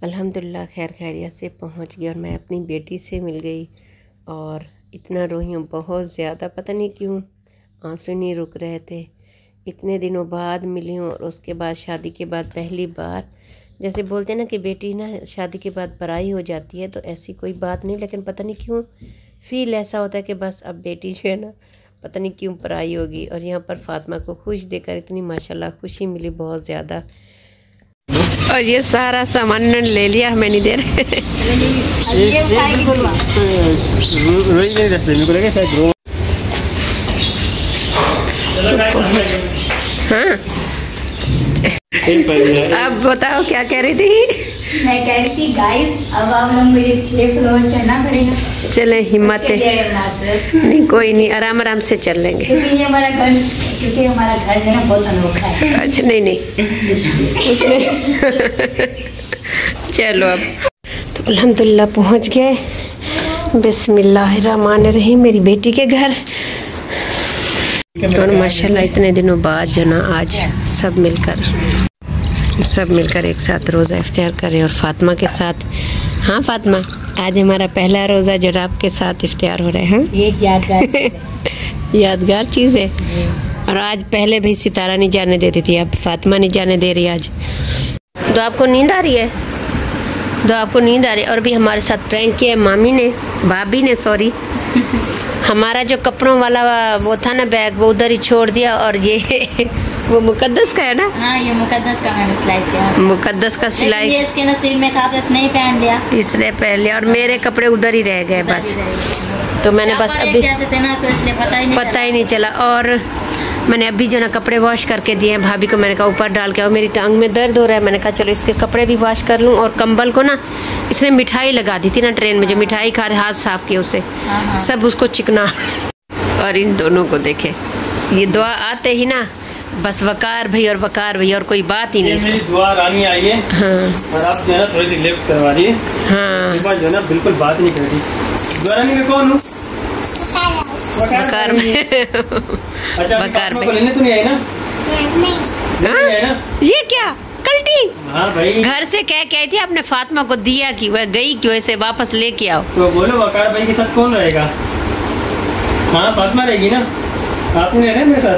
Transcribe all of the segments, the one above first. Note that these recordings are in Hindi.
अल्हम्दुलिल्लाह खैर खैरियत से पहुंच गई और मैं अपनी बेटी से मिल गई और इतना रोई हूँ बहुत ज़्यादा, पता नहीं क्यों आंसू नहीं रुक रहे थे। इतने दिनों बाद मिली हूँ और उसके बाद शादी के बाद पहली बार, जैसे बोलते हैं ना कि बेटी ना शादी के बाद पराई हो जाती है, तो ऐसी कोई बात नहीं, लेकिन पता नहीं क्यों फील ऐसा होता है कि बस अब बेटी जो है ना पता नहीं क्यों पराई होगी। और यहाँ पर फातिमा को खुश देखकर इतनी माशाल्लाह खुशी मिली बहुत ज़्यादा। और ये सारा सामान ले लिया, हमें नहीं दे रहे। हाँ अब बताओ क्या कह रही थी? मैं कह रही थी गाइस अब आप लोग मुझे 6 फ्लोर चढ़ना पड़ेगा। चले हिम्मत है, नहीं कोई नहीं, आराम आराम से चल लेंगे क्योंकि ये हमारा घर जो है ना बहुत अनोखा है। अच्छा नहीं चलो अब तो अल्हम्दुलिल्लाह पहुंच गए। बिस्मिल्लाहिर्रहमानिर्रहीम मेरी बेटी के घर। और माशाल्लाह इतने दिनों बाद जो ना आज सब मिलकर एक साथ रोज़ा इफ्तियार करें और फातिमा के साथ। हाँ फातिमा, आज हमारा पहला रोज़ा जो आपके साथ इफ्तियार हो रहे हैं। ये यादगार चीज़ है। और आज पहले भाई सितारा नहीं जाने देती थी, अब फातिमा नहीं जाने दे रही आज। तो आपको नींद आ रही है? और भी हमारे साथ प्रैंक किया भाभी ने सॉरी हमारा जो कपड़ों वाला वो था ना बैग, वो उधर ही छोड़ दिया। और ये वो मुकद्दस का है ना? हाँ ये मुकद्दस का मैंने सिलाई किया। मुकद्दस का सिलाई ये इसके नसीब में था तो इसने पहन लिया और मेरे कपड़े उधर ही रह गए बस। तो मैंने बस अभी जैसे थे ना तो इसलिए पता ही नहीं चला। और मैंने अभी जो ना कपड़े वॉश करके दिए हैं भाभी को। मैंने कहा ऊपर डाल के, और मेरी टांग में दर्द हो रहा है, मैंने कहा चलो इसके कपड़े भी वॉश कर लूँ। और कंबल को ना इसने मिठाई लगा दी थी ना ट्रेन में, जो मिठाई खा रहे हाथ साफ किए उसे सब उसको चिकना। और इन दोनों को देखे, ये दुआ आते ही ना बस वकार भाई और कोई बात ही नहीं। मेरी दुआ रानी आई है। हाँ। और आप जो है ना थोड़ी सी लिफ्ट करवा रही है। हाँ। एक बार जो है ना बिल्कुल बात नहीं कर रही। दुआ रानी में कौन हूँ? वकार में। अच्छा वकार में लेने तो नहीं आई ना? नहीं। ये क्या कल्टी? हाँ भाई घर से कह के आई थी आपने फातिमा को दिया कि वह गई क्यों, ऐसे वापस लेके आओ। तो बोलो वकार भाई के साथ कौन रहेगा? हाँ फातिमा रहेगी ना। आप नहीं रहने मेरे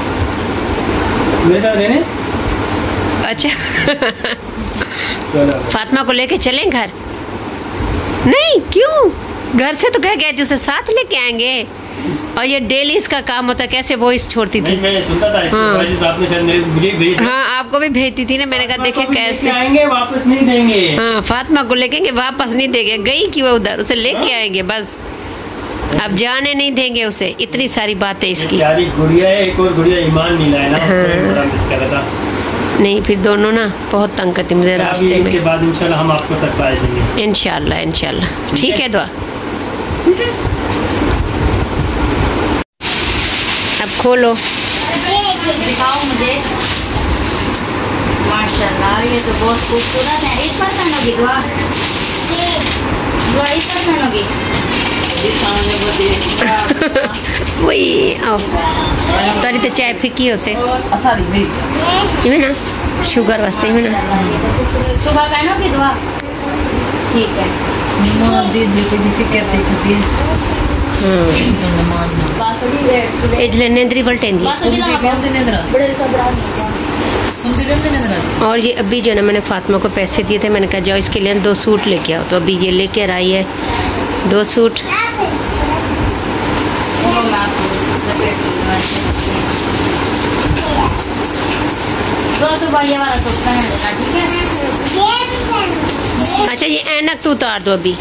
साथ रहने? अच्छा फातिमा को लेके चलें घर? नहीं क्यों, घर से तो कह गए थे उसे साथ लेके आएंगे। और ये डेली इसका काम होता, कैसे वॉइस छोड़ती थी। मैं सुनता था इसके वॉइस आपने शायद मुझे भेजी। हाँ आपको भी भेजती थी ना, मैंने कहा देखे कैसे आएंगे वापस नहीं देंगे। हाँ फातिमा को लेके वापस नहीं देंगे, गई कि वो उधर, उसे लेके आएंगे बस, अब जाने नहीं देंगे उसे। इतनी सारी बातें इसकी। गुड़िया है, एक और गुड़िया ईमान नहीं लाया ना। हाँ। मिस कर रहा था। नहीं फिर दोनों ना बहुत तंग करती मुझे रास्ते में। के बाद इंशाल्लाह हम आपको सरप्राइज देंगे। इंशाल्लाह ठीक है दुआ। अब खोलो, दिखाओ मुझे। माशाल्लाह ये तो बहुत खूबसूरत है। इस पर पहनोगी दुआ? इस पर पहनोगी? वही आओ तारी तो चाय फिकी हो से ना शुगर वास्ते में ना। सुबह पहनोगी दुआ? ठीक है। नेंद्री बल्टेंदी। और ये अभी जो है ना मैंने फातिमा को पैसे दिए थे, मैंने कहा जाओ इसके लिए 2 सूट लेके आओ, तो अभी ये लेकर आई है 2 सूट। अच्छा ये ऐनक तो उतार दो अभी।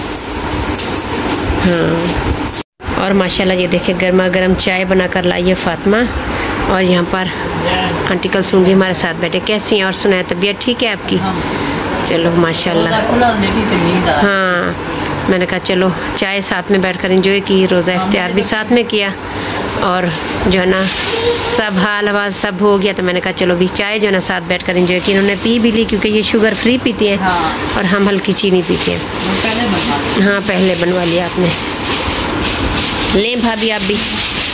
हाँ और माशाल्लाह ये देखे गर्मा गर्म चाय बनाकर लाई है फातिमा। और यहाँ पर आंटी कलसूम भी हमारे साथ बैठे। कैसी हैं और सुनाए, तबीयत ठीक है आपकी? चलो माशाल्लाह। हाँ मैंने कहा चलो चाय साथ में बैठकर एंजॉय की, रोज़ा इफ्तियार भी साथ में किया और जो है ना सब हाल हवाल सब हो गया। तो मैंने कहा चलो भी चाय जो है ना साथ बैठकर एंजॉय की। इन्होंने पी भी ली क्योंकि ये शुगर फ्री पीती हैं। हाँ। और हम हल्की चीनी पीते हैं। हाँ पहले बनवा लिया आपने। ले भाभी आप भी।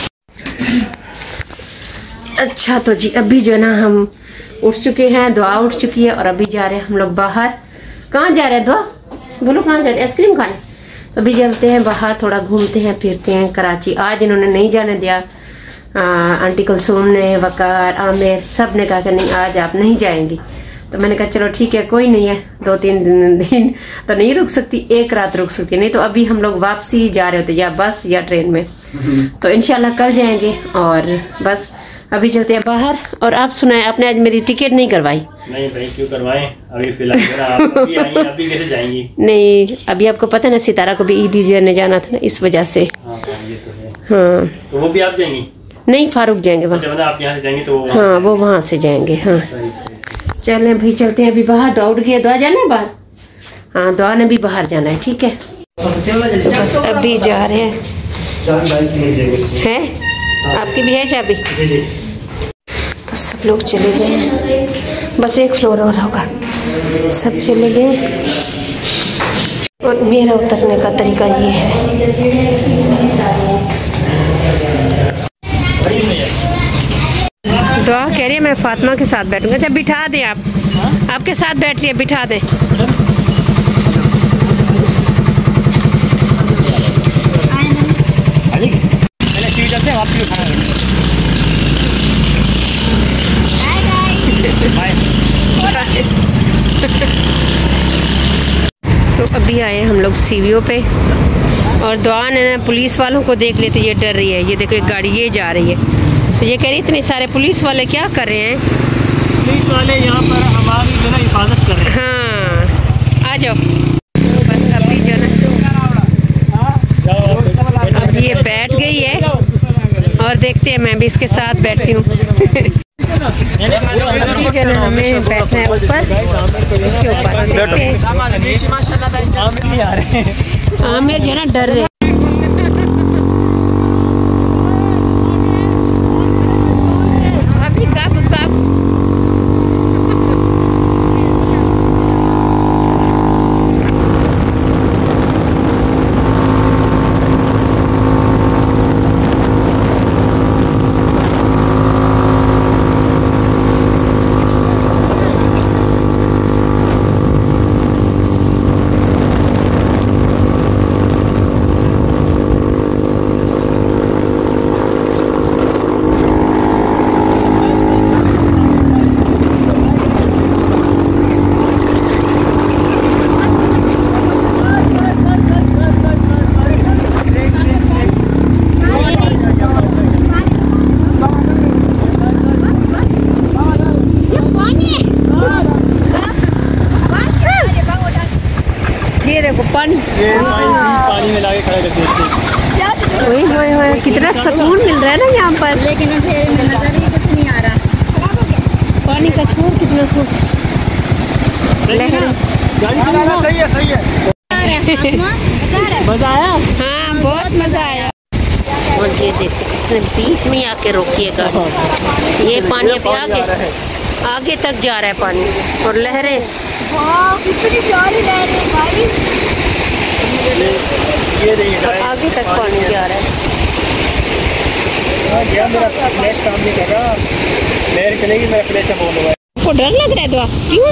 अच्छा तो जी अभी जो है ना हम उठ चुके हैं, दुआ उठ चुकी है और अभी जा रहे हैं हम लोग बाहर। कहाँ जा रहे हैं दुआ? बोलो कहाँ जा रहे हैं? आइसक्रीम खाने। तो अभी चलते हैं बाहर, थोड़ा घूमते हैं फिरते हैं कराची। आज इन्होंने नहीं जाने दिया, आंटी कुलसूम ने, वकार, आमिर सब ने कहा कि नहीं आज आप नहीं जाएंगी। तो मैंने कहा चलो ठीक है, कोई नहीं है, 2-3 दिन तो नहीं रुक सकती, एक रात रुक सकती, नहीं तो अभी हम लोग वापसी जा रहे होते या बस या ट्रेन में। तो इंशाल्लाह कल जाएंगे। और बस अभी चलते हैं बाहर। और आप सुनाएं, आपने आज मेरी टिकट नहीं करवाई? नहीं भाई क्यों करवाएं, अभी फिलहाल आप अभी आई, अभी कैसे जाएंगी? नहीं, अभी आपको पता है ना सितारा को भी ईद देने जाना था ना, इस वजह से। हाँ ये तो है। हाँ तो वो भी आप जाएंगी? नहीं, फारूक जाएंगे वहाँ। अच्छा, आप यहाँ से जाएंगे तो हाँ वो वहाँ से जाएंगे। हाँ चले भाई चलते हैं अभी बाहर। दुआ उठ गया, दुआ जाना है बाहर? हाँ दुआ ने भी बाहर जाना है, ठीक है। तो बस अभी जा रहे हैं। है आपकी भी है चाबी? तो सब लोग चले गए हैं, बस एक फ्लोर और होगा, सब चले गए। और मेरा उतरने का तरीका ये है। दुआ कह रही है मैं फातिमा के साथ बैठूंगा। अच्छा बिठा दें आप, आपके साथ बैठ रही है, बिठा दें। तो अभी आए हम लोग सीवीओ पे, और दुआ ने पुलिस वालों को देख लेते ये डर रही है। ये देखो एक गाड़ी ये जा रही है, तो ये कह रही इतने सारे पुलिस वाले क्या कर रहे हैं? पुलिस वाले यहाँ पर हमारी जो है हिफाजत कर रहे हैं। हाँ आ जाओ। बस अभी जो ना अब ये बैठ गई है, और देखते हैं मैं भी इसके साथ बैठती हूँ। हमें बैठना है ऊपर, इसके ऊपर देखते हैं। आमिर जो है ना डर रहे। पानी में लाके खड़ा करते हैं। कितना सुकून मिल रहा है ना यहाँ पर, लेकिन नजर ही कुछ नहीं आ रहा। पानी का छोर कितना लहर। सही है मजा आया? हाँ बहुत मजा आया। और ये देखो इसने बीच में आके रोकी है गाड़ी। ये पानी पे आगे तक जा रहा है पानी, और लहरें कितनी प्यारी लहरें भाई। और आगे तक पानी जा रहा है। काम नहीं कर रहा, लहर चलेगी मेरा फ्लैश बोल रहा है। आपको डर लग रहा है तो क्यों?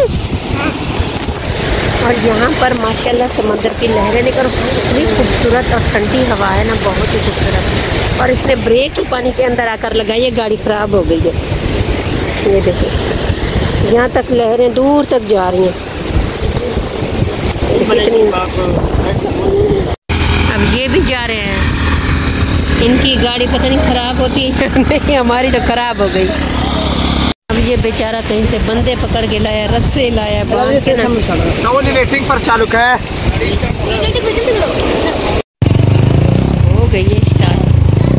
और यहाँ पर माशाल्लाह समंदर की लहरें लेकर इतनी खूबसूरत और ठंडी हवा है ना, बहुत ही खूबसूरत। और इसने ब्रेक ही पानी के अंदर आकर लगाई है, गाड़ी ख़राब हो गई है। ये देखिए यहाँ तक लहरें दूर तक जा रही हैं। अब ये भी जा रहे हैं, इनकी गाड़ी पता नहीं ख़राब होती है नहीं, हमारी तो ख़राब हो गई। अब ये बेचारा कहीं से बंदे पकड़ के लाया, रस्से लाया, बांध के ना पर चालू है। हो गई है स्टार्ट।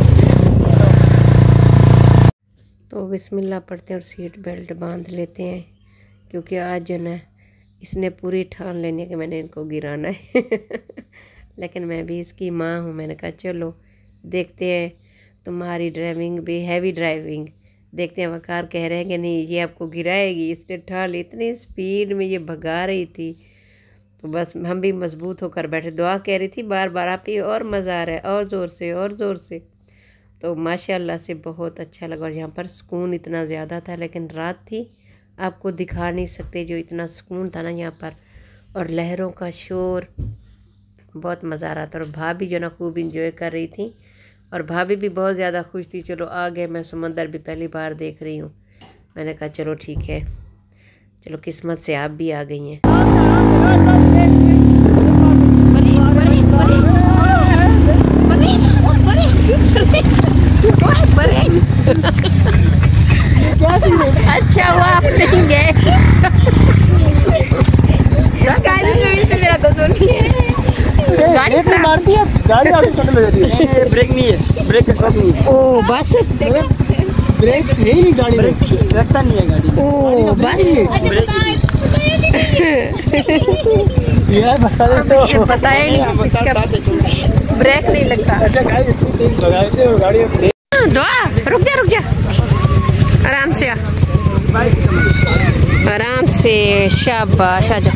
तो बिस्मिल्लाह पढ़ते हैं और सीट बेल्ट बांध लेते हैं, क्योंकि आज जो ना इसने पूरी ठान लेनी है कि मैंने इनको गिराना है लेकिन मैं भी इसकी माँ हूँ। मैंने कहा चलो देखते हैं, तुम्हारी ड्राइविंग भी हैवी ड्राइविंग देखते हैं। वकार कह रहे हैं कि नहीं ये आपको गिराएगी। इसने ठान ली, इतनी स्पीड में ये भगा रही थी, तो बस हम भी मजबूत होकर बैठे। दुआ कह रही थी बार बार आप ही और मज़ा आ रहा है, और ज़ोर से और ज़ोर से। तो माशाल्लाह से बहुत अच्छा लगा। और यहाँ पर सुकून इतना ज़्यादा था, लेकिन रात थी, आपको दिखा नहीं सकते जो इतना सुकून था ना यहाँ पर। और लहरों का शोर, बहुत मज़ा आ रहा था। और भाभी जो ना खूब इंजॉय कर रही थी और भाभी भी बहुत ज़्यादा खुश थी। चलो आ गए, मैं समंदर भी पहली बार देख रही हूँ। मैंने कहा चलो ठीक है, चलो किस्मत से आप भी आ गई हैं। अच्छा हुआ आप नहीं गए। गाड़ी में भी तो मेरा कसूर नहीं है। गाड़ी मारती है, गाड़ी आगे चलने लग जाती है। ब्रेक नहीं है, ब्रेक का शॉट नहीं है। ओ बस ब्रेक नहीं गाड़ी में, रखता नहीं है गाड़ी। ओ बस यार बता दे तो पता है नहीं, ब्रेक नहीं लगता। अच्छा गाड़ी इतनी तेज भगाते और गाड़ी दुआ रुक जा आराम से, आराम से, शाबाश आजा।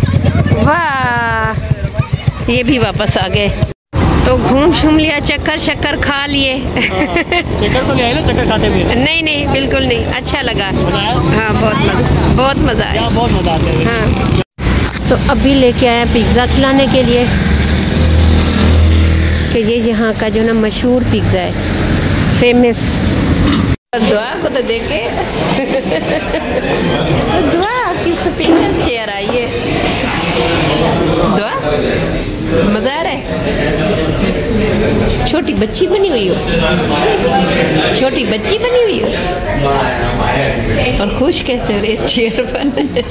वाह, ये भी वापस आ गए। तो घूम शूम लिया, चक्कर शक्कर खा लिए। चक्कर तो नहीं आए ना, चक्कर खाते हुए? नहीं बिल्कुल नहीं, अच्छा लगा। हाँ बहुत मज़ा आया। बहुत मज़ा आता है। हाँ, तो अभी लेके आए पिज़्ज़ा खिलाने के लिए कि ये यहाँ का जो ना मशहूर पिज़्ज़ा है, फेमस। दुआ को तो देखे दुआ की स्पीकर चेयर आई है। दुआ मजा आ रहा है। छोटी बच्ची बनी हुई हो, छोटी बच्ची बनी हुई हो और खुश कैसे हो रहे इस चेयर पर।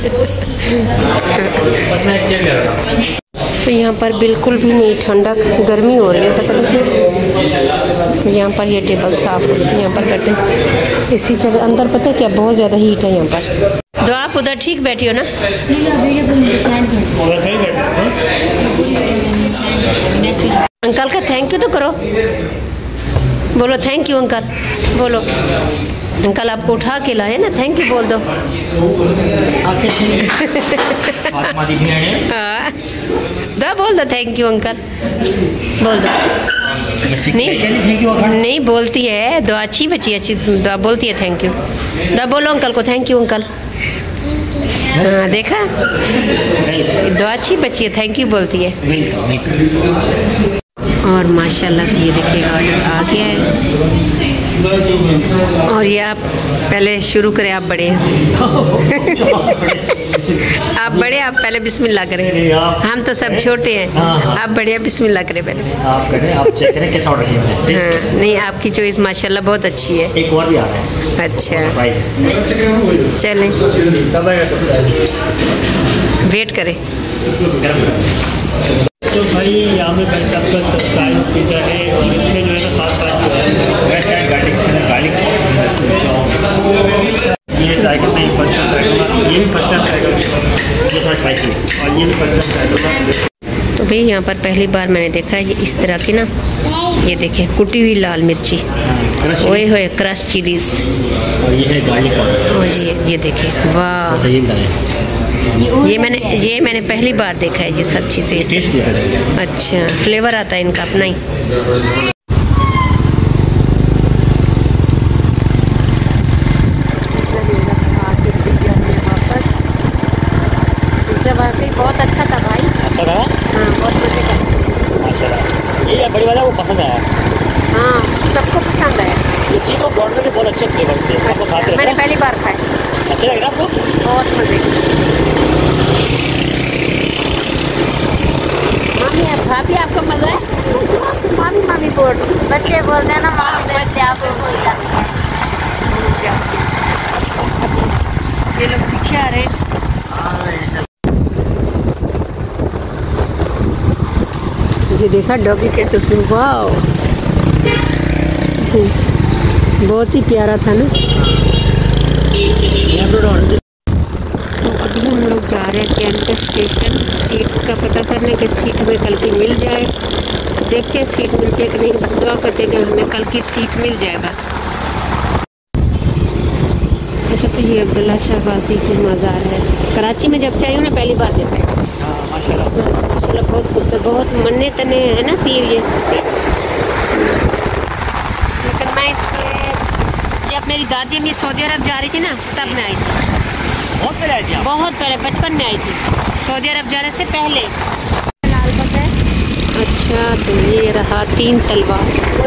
तो यहाँ पर बिल्कुल भी नहीं ठंडा, गर्मी हो रही है पता नहीं क्यों। यहाँ पर ये टेबल साफ, यहाँ पर बैठे इसी जगह अंदर, पता है क्या बहुत ज़्यादा हीट है यहाँ पर। तो आप उधर ठीक बैठी हो ना? अंकल का थैंक यू तो करो, बोलो थैंक यू अंकल, बोलो अंकल आपको उठा के लाए ना, थैंक यू बोल दो। हाँ बोल दो थैंक यू अंकल, बोल दो। नहीं बोलती है, दो अच्छी बच्ची अच्छी दो बोलती है थैंक यू। दो बोलो अंकल को थैंक यू अंकल। हाँ देखा, दो अच्छी बच्ची है, थैंक यू बोलती है। और माशाल्लाह से ये देखिए ऑर्डर आ गया है। और ये आप पहले शुरू करें, आप बड़े आप बड़े, आप पहले बिस्मिल्लाह करें। हम तो सब छोटे हैं, आप बड़े, बिस्मिल्लाह करें पहले। आप करें, आप चेक करें कैसा ऑर्डर किया है। हाँ, नहीं आपकी चॉइस माशाल्लाह बहुत अच्छी है। एक और भी आ रहा है। अच्छा चलें, वेट करें। तो भाई यहाँ पे भाई सबका सरप्राइज पिज़्ज़ा है और इसमें जो है ना खास बात जो है वेस्ट साइड गार्लिक सॉस। ये ट्राई करते हैं, फर्स्ट टाइम ट्राई करूँगा, ये भी फर्स्ट टाइम ट्राई करूँगा, ये थोड़ा स्पाइसी है और ये भी फर्स्ट टाइम ट्राई करूँगा। तो भाई यहाँ पर पहली बार मैंने देखा है ये इस तरह की ना, ये देखें कुटी हुई लाल मिर्ची, ओए होए क्रश चिलीज, और ये है गार्लिक पाउडर। और ये देखें, वाह, ये मैंने पहली बार देखा है ये सब चीज़ें। अच्छा फ्लेवर आता है इनका अपना ही। बहुत अच्छा था भाई। अच्छा था? हाँ बहुत मजे का। माशाल्लाह, ये बड़ी वाला वो पसंद आया। हाँ सबको पसंद आया। ये चीज़ और बॉर्डर के बहुत अच्छे फ्लेवर थे, आपको खाते मैंने पहली बार खाया। अच्छे लग रहा आपको? बहुत मजे मामी है। भाभी आपको मजा है? मामी बोल, बच्चे बोल रहे हैं ना मामी, बच्चे आप बोल जाते हैं। ये लोग पीछे आ रहे हैं। ये देखा डॉगी कैसे उसमें, वाह बहुत ही प्यारा था ना। तो अभी हम लोग जा रहे हैं कैंट स्टेशन, सीट का पता करने के, सीट में कल की मिल जाए। देखते हैं सीट मिलती है कि नहीं, बस दुआ करते हैं कि हमें कल की सीट मिल जाए बस। अच्छा तो ये अब्दुल्ला शाह गाजी की मज़ार है, कराची में जब से आई हूँ ना पहली बार देखा है। माशाल्लाह बहुत खूबसूरत, बहुत मन्ने तने है ना पीर ये। लेकिन मैं इस पे जब मेरी दादी अम्मी सऊदी अरब जा रही थी ना तब मैं आई थी, बहुत पहले, बचपन में आई थी। सऊदी अरब जाने से पहले। अच्छा, तो ये रहा 3 तलवार।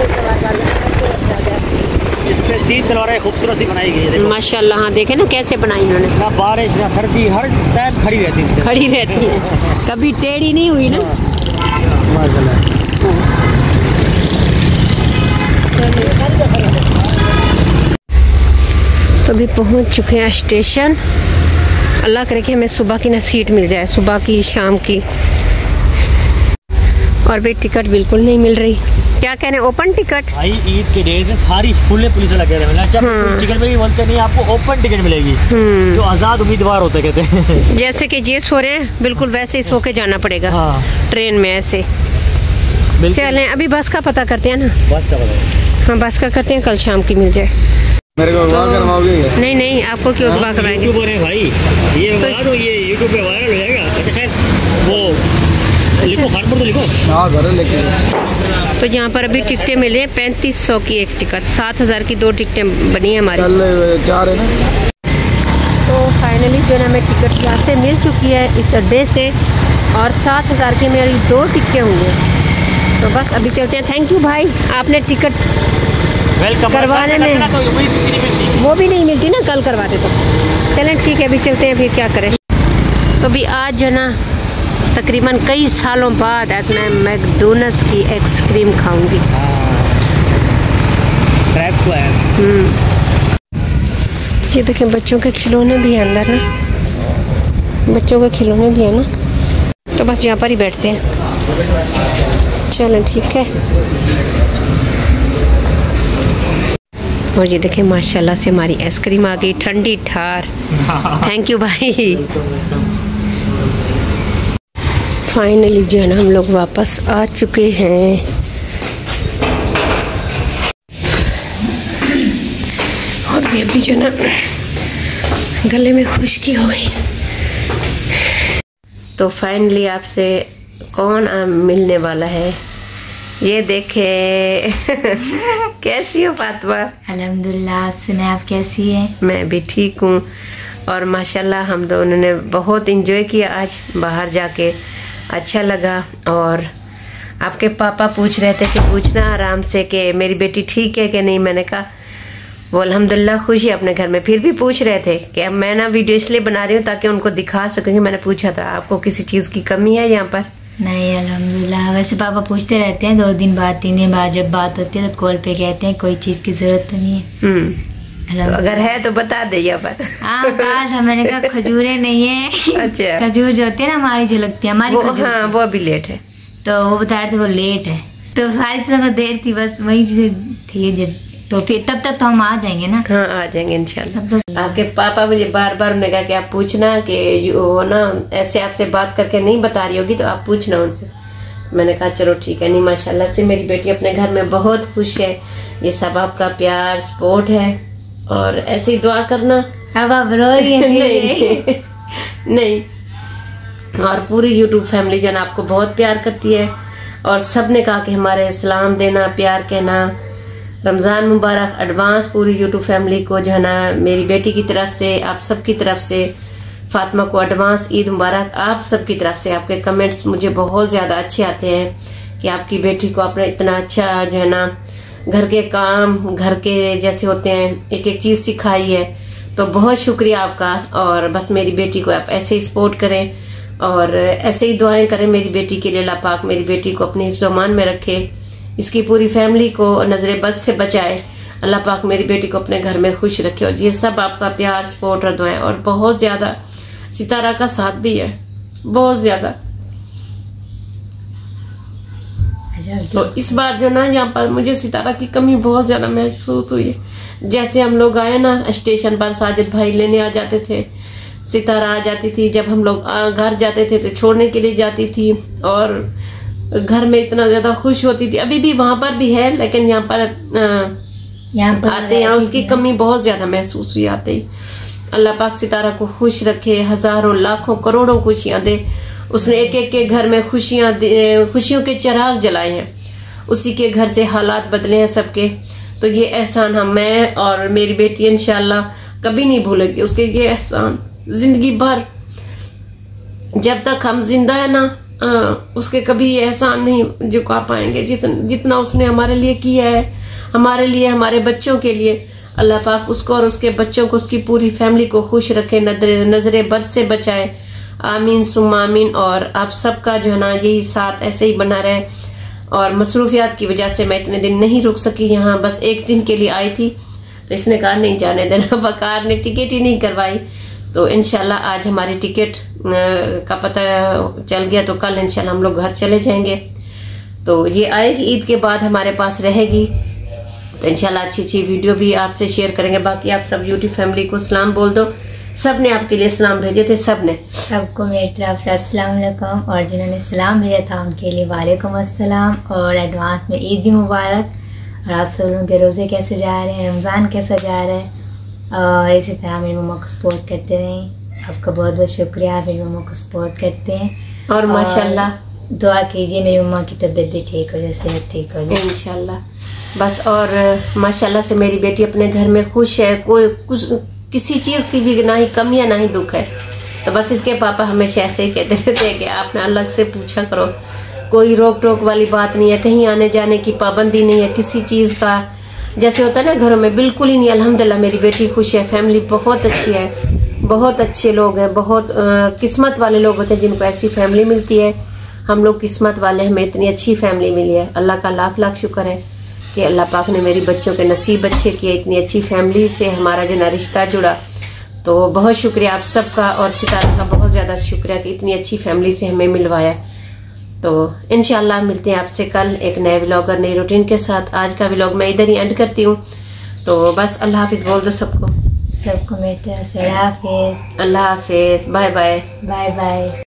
इसमें 3 तलवारें खूबसूरत सी बनाई गई है। माशाल्लाह। हाँ, देखे ना कैसे बनाई इन्होंने। ना बारिश ना सर्दी, हर टाइम खड़ी रहती है। खड़ी रहती है, कभी टेढ़ी नहीं हुई ना। माशाल्लाह। तो अभी पहुंच चुके हैं स्टेशन। अल्लाह करे कि हमें सुबह की ना सीट मिल जाए, सुबह की शाम की। और भी टिकट बिल्कुल नहीं मिल रही। क्या कह रहे हैं, ओपन टिकट? भाई ईद के डे से सारी फुल पुलिस लगे रहे। जब टिकट में बोलते नहीं आपको ओपन टिकट मिलेगी, जो आज़ाद उम्मीदवार होते कहते हैं। जैसे कि ये सो रहे हैं बिल्कुल वैसे ही सो के जाना पड़ेगा। हाँ। ट्रेन में ऐसे। चलें अभी बस का पता करते हैं ना। बस का पता। हाँ, बस का करते हैं, कल शाम की मिल जाए। मेरे को अगवा करवाओगे? नहीं नहीं, आपको क्यों अगवा करवाएंगे? यूट्यूबर है भाई, ये तो ये यूट्यूब पे वायरल हो जाएगा। अच्छा खैर, वो लिखो, खानपुर तो लिखो। हाँ सर, लिखिए। तो यहाँ पर अभी टिकटें मिली हैं 3500 की एक टिकट, 7000 की 2 टिकटें बनी हैं हमारी। जा रहे ना। तो फाइनली जो है ना, हमें टिकट यहाँ से मिल चुकी है इस अड्डे से, और 7000 की मेरी 2 टिकटें होंगी। तो बस अभी चलते हैं। थैंक यू भाई, आपने टिकट करवाने में वो भी नहीं मिलती ना, कल करवाते तो। चलें ठीक है, अभी चलते हैं, फिर क्या करें। तो अभी आज जो ना तकरीबन कई सालों बाद आज मैं मैकडोनल्ड्स की आइसक्रीम खाऊंगी। ये देखें, बच्चों के खिलौने भी हैं अंदर ना, बच्चों के खिलौने भी हैं ना। तो बस यहाँ पर ही बैठते हैं। चलें ठीक है। और ये देखें, माशाल्लाह से हमारी आइसक्रीम आ गई ठंडी ठार। थैंक यू भाई। फाइनली जो है ना, हम लोग वापस आ चुके हैं। और भी अभी जो ना गले में खुश्की हो गई। तो फाइनली आपसे कौन मिलने वाला है, ये देखे। कैसी हो फातिमा? अल्हम्दुलिल्लाह। सुने आप कैसी हैं? मैं भी ठीक हूँ। और माशाल्लाह हम दोनों ने बहुत इंजॉय किया आज बाहर जाके, अच्छा लगा। और आपके पापा पूछ रहे थे कि पूछना आराम से कि मेरी बेटी ठीक है कि नहीं। मैंने कहा वो अल्हम्दुलिल्लाह खुश है अपने घर में। फिर भी पूछ रहे थे कि अब मैं ना वीडियो इसलिए बना रही हूँ ताकि उनको दिखा सकूँगी। मैंने पूछा था आपको किसी चीज़ की कमी है यहाँ पर? नहीं अल्हम्दुलिल्लाह। वैसे पापा पूछते रहते हैं 2 दिन बाद 3 दिन बाद, जब बात होती है तो कॉल पे कहते हैं कोई चीज़ की जरूरत तो नहीं है। तो अगर है तो बता दे यहाँ पर। हाँ, कहा था मैंने कहा खजूरें नहीं है। अच्छा। खजूर जो होती है ना हमारी, जो लगती है हमारी खजूर। हाँ, वो अभी लेट है। तो वो बता रहे थे वो लेट है, तो सारी चीज़ों को देर थी, बस वही चीज़ें थी। तो फिर तब तक तो हम आ जाएंगे ना। हाँ, आ जाएंगे इंशाल्लाह। तो आपके पापा मुझे बार बार उन्होंने कहा कि आप पूछना कि वो ना ऐसे आपसे बात करके नहीं बता रही होगी तो आप पूछना उनसे। मैंने कहा चलो ठीक है। नहीं माशाल्लाह से मेरी बेटी अपने घर में बहुत खुश है। ये सब आपका प्यार सपोर्ट है, और ऐसे ही दुआ करना। अब आप रो रही हैं? नहीं। और पूरी यूट्यूब फैमिली जो है ना आपको बहुत प्यार करती है, और सब ने कहा कि हमारे सलाम देना, प्यार कहना। रमज़ान मुबारक एडवांस पूरी यूट्यूब फैमिली को जो है ना, मेरी बेटी की तरफ से, आप सबकी तरफ से। फातिमा को एडवांस ईद मुबारक आप सबकी तरफ से। आपके कमेंट्स मुझे बहुत ज़्यादा अच्छे आते हैं कि आपकी बेटी को आपने इतना अच्छा जो है ना घर के काम, घर के जैसे होते हैं, एक एक चीज़ सिखाई है। तो बहुत शुक्रिया आपका। और बस मेरी बेटी को आप ऐसे ही सपोर्ट करें और ऐसे ही दुआएं करें मेरी बेटी के लिए। अल्लाह पाक मेरी बेटी को अपने हिफ्ज़-ओ-मान में रखे, इसकी पूरी फैमिली को नजरे बद से बचाए। अल्लाह पाक मेरी बेटी को अपने घर में खुश रखे। और ये सब आपका प्यार सपोर्ट और दुआएं, और बहुत ज्यादा सितारा का साथ भी है, बहुत ज्यादा। तो इस बार जो ना यहाँ पर मुझे सितारा की कमी बहुत ज्यादा महसूस हुई है। जैसे हम लोग आए ना स्टेशन पर, साजिद भाई लेने आ जाते थे, सितारा आ जाती थी। जब हम लोग घर जाते थे तो छोड़ने के लिए जाती थी, और घर में इतना ज्यादा खुश होती थी। अभी भी वहां पर भी है, लेकिन यहाँ पर आते हैं उसकी कमी बहुत ज्यादा महसूस हुई आते ही। अल्लाह पाक सितारा को खुश रखे, हजारों लाखों करोड़ों खुशियां दे। उसने एक एक के घर में खुशियों के चिराग जलाए हैं, उसी के घर से हालात बदले हैं सबके। तो ये एहसान हम, मैं और मेरी बेटी इंशाल्लाह कभी नहीं भूलेगी उसके ये एहसान जिंदगी भर। जब तक हम जिंदा है ना उसके कभी ये एहसान नहीं चुका पाएंगे जितना उसने हमारे लिए किया है, हमारे लिए, हमारे बच्चों के लिए। अल्लाह पाक उसको और उसके बच्चों को, उसकी पूरी फैमिली को खुश रखे, नजरे बद से बचाए। आमीन सुम्मा आमीन। और आप सबका जो है ना यही साथ ऐसे ही बना रहे। और मसरूफियात की वजह से मैं इतने दिन नहीं रुक सकी यहाँ, बस एक दिन के लिए आई थी तो इसने कहा नहीं जाने देना, वकार ने टिकट ही नहीं करवाई। तो इंशाल्लाह आज हमारी टिकट का पता चल गया तो कल इंशाल्लाह हम लोग घर चले जाएंगे। तो ये आएगी ईद के बाद हमारे पास रहेगी, तो इंशाल्लाह अच्छी अच्छी वीडियो भी आपसे शेयर करेंगे। बाकी आप सब यूट्यूब फैमिली को सलाम बोल दो। सब ने आपके लिए सलाम भेजे थे, सब ने। सबको मेरी तरफ से अस्सलाम वालेकुम, और जिन्होंने सलाम भेजा था उनके लिए वालेकुम अस्सलाम, और एडवांस में ईद भी मुबारक। और आप सब लोगों के रोजे कैसे जा रहे हैं, रमजान कैसा जा रहा है, और इसी तरह मेरी मम्मा को सपोर्ट करते रहें। आपका बहुत बहुत शुक्रिया, आप मेरी मम्मा को सपोर्ट करते हैं। और माशाल्लाह दुआ कीजिए मेरी मम्मा की तबीयत भी ठीक हो जाए, सेहत ठीक हो जाए इंशाल्लाह। बस और माशाल्लाह से मेरी बेटी अपने घर में खुश है, कोई कुछ किसी चीज की भी ना ही कमी है ना ही दुख है। तो बस इसके पापा हमेशा ऐसे ही कहते रहते हैं कि आप ना अलग से पूछा करो, कोई रोक टोक वाली बात नहीं है, कहीं आने जाने की पाबंदी नहीं है, किसी चीज का जैसे होता है ना घरों में, बिल्कुल ही नहीं। अल्हम्दुलिल्लाह मेरी बेटी खुश है, फैमिली बहुत अच्छी है, बहुत अच्छे लोग हैं, बहुत किस्मत वाले लोग होते हैं जिनको ऐसी फैमिली मिलती है। हम लोग किस्मत वाले, हमें इतनी अच्छी फैमिली मिली है। अल्लाह का लाख लाख शुक्र है कि अल्लाह पाक ने मेरी बच्चों के नसीब अच्छे किए, इतनी अच्छी फैमिली से हमारा जो ना रिश्ता जुड़ा। तो बहुत शुक्रिया आप सबका, और सितारा का बहुत ज्यादा शुक्रिया कि इतनी अच्छी फैमिली से हमें मिलवाया। तो इंशाल्लाह मिलते हैं आपसे कल एक नए व्लॉग और नई रूटीन के साथ। आज का व्लॉग मैं इधर ही एंड करती हूँ। तो बस अल्लाह हाफिज बोल दो सबको। सबको मेरी तरफ से अल्लाह हाफिज, अल्लाह हाफिज, बाय बाय, बाय बाय।